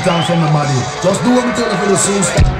time from the body. Just do what we tell you for the soon start.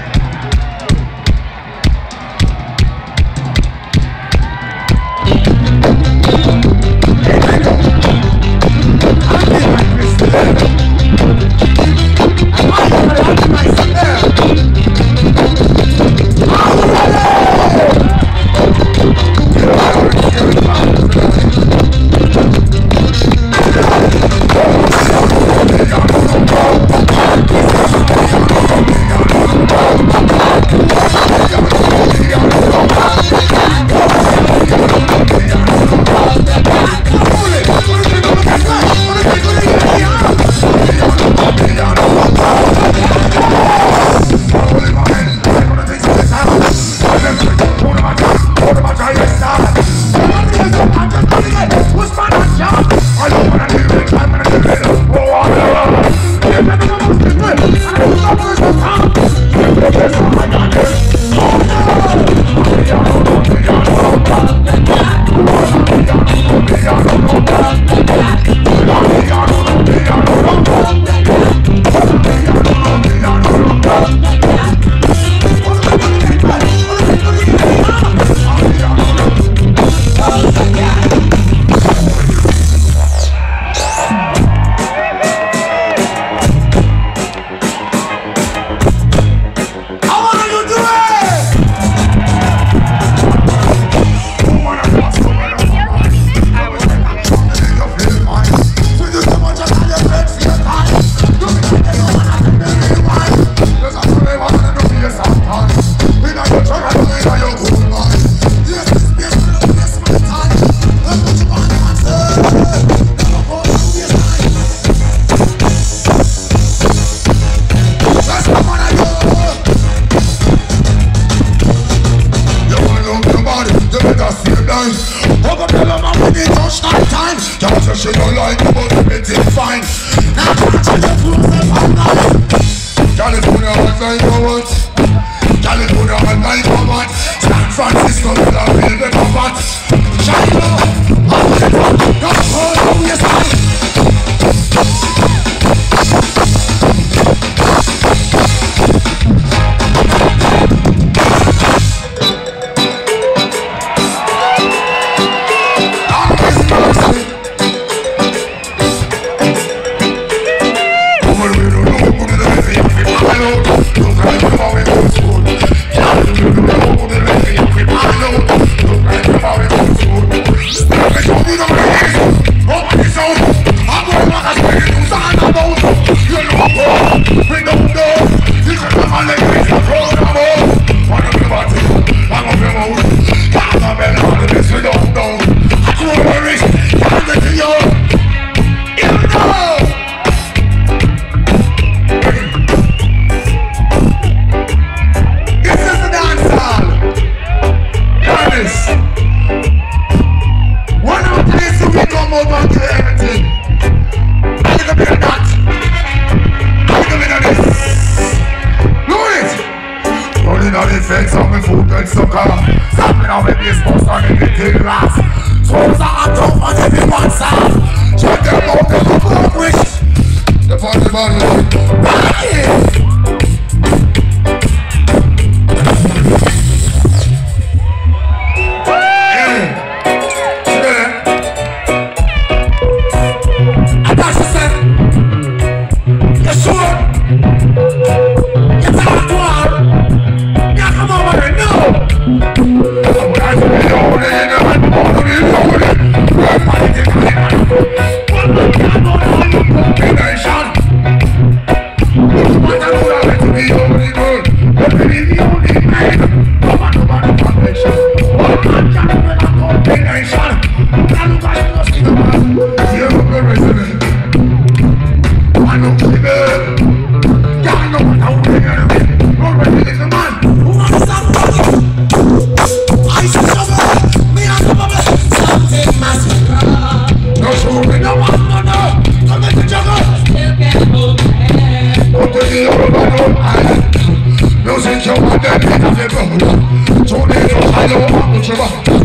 She don't like the but everything fine. Now touch your clothes and I'm nice. California hot like a what? California hot like a what? San Francisco with a real bit of what? China, America, don't hold on your side. Fence on my foot and sucker. Something on my baseball on everything grass. Souls are tough on everyone's side. Check them out, they go for a wish. The party body. Music, you're my daddy, I'm your brother. Tornado, I know I'm the